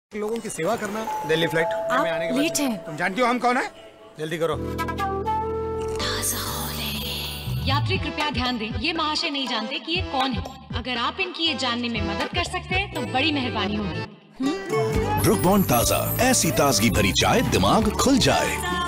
लोगों की सेवा करना। दिल्ली फ्लाइट में आने के बाद लेट है। तुम जानती हो हम कौन है? जल्दी करो। यात्री कृपया ध्यान दें, ये महाशय नहीं जानते कि ये कौन है। अगर आप इनकी ये जानने में मदद कर सकते हैं तो बड़ी मेहरबानी होगी। ब्रुक बॉन्ड ताज़ा, ऐसी ताजगी भरी चाय दिमाग खुल जाए।